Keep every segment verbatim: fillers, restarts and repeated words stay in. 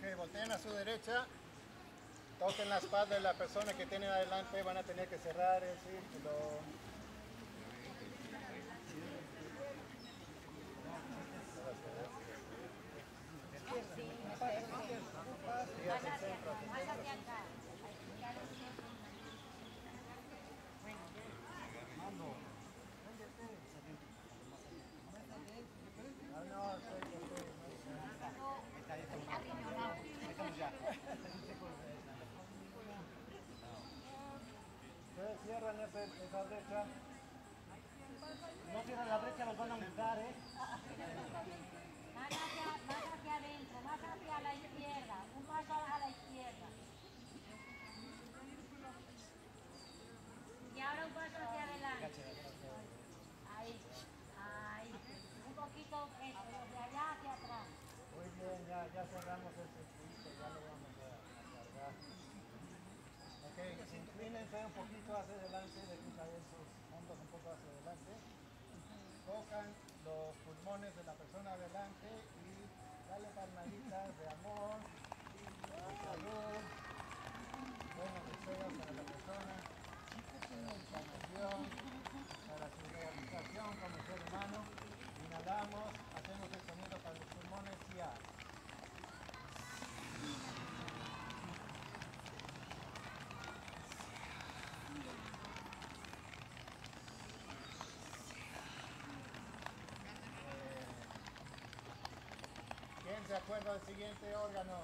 Ok, volteen a su derecha. Toquen la espalda de la persona que tienen adelante. Van a tener que cerrar el círculo. Sí, hacia el centro, hacia el centro. Ah, no, sí, sí, ustedes cierran ese, esa brecha. No cierran la brecha, los van a multar, ¿eh? Más hacia, más hacia adentro, más hacia la izquierda, un paso a la izquierda. Y ahora un paso hacia adelante. Ahí, ahí. Un poquito eso, de allá hacia atrás. Muy bien, ya, ya cerramos el circuito, ya lo vamos a, a cargar. Ok, inclínense un poquito hacia adelante, dejen caer sus hombros un poco hacia adelante. Tocan los pulmones de la persona adelante y dale palmaditas de amor, de salud, buenos deseos para la persona, para su sanación, para su realización como ser humano. Inhalamos, hacemos el sonido para los pulmones y ya. ¿Quién se acuerda del siguiente órgano?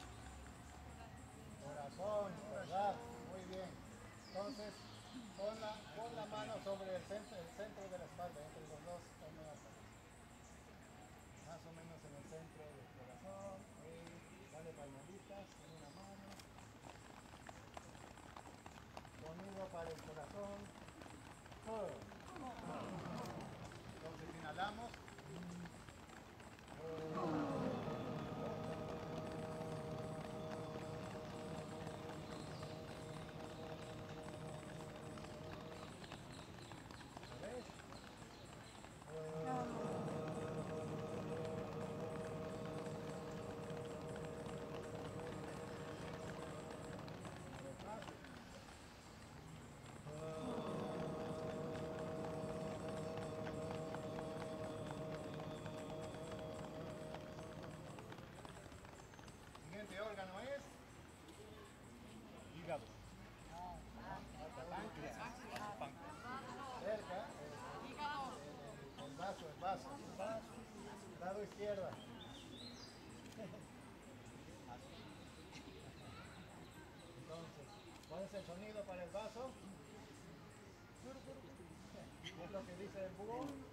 Corazón, ¿verdad? Muy bien. Entonces, pon la, pon la mano sobre el centro, el centro de la espalda, entre los dos hombros. Más o menos en el centro del corazón. Y dale palmaditas en una mano. Sonido para el corazón. Entonces inhalamos. ¿Ves? Siguiente órgano es hígado. Páncreas. Cerca. El, el vaso, el vaso. Lado izquierda. Entonces, ¿cuál es el sonido para el vaso? ¿Qué es lo que dice el búho?